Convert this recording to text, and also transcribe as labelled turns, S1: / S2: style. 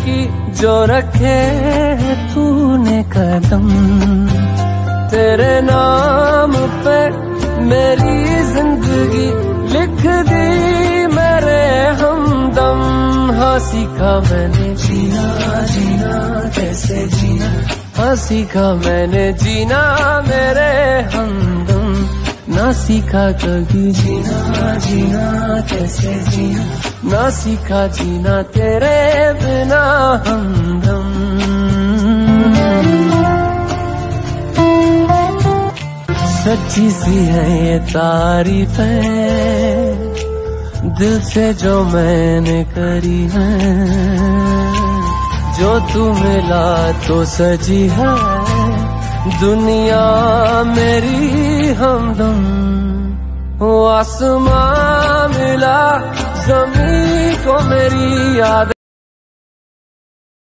S1: की जो रखे है तूने कदम, तेरे नाम पे मेरी जिंदगी लिख दी मेरे हमदम। हाँ सीखा मैंने जीना जीना कैसे जीना, हाँ सीखा मैंने जीना मेरे हमदम। ना सीखा कभी जीना जीना कैसे जीना, ना सीखा जीना तेरे बिना हमदम। सच्ची सी है ये तारीफ है दिल से जो मैंने करी है, जो तू मिला तो सजी है दुनिया मेरी हमदम। वो आसमां मिला ज़मीं को मेरी याद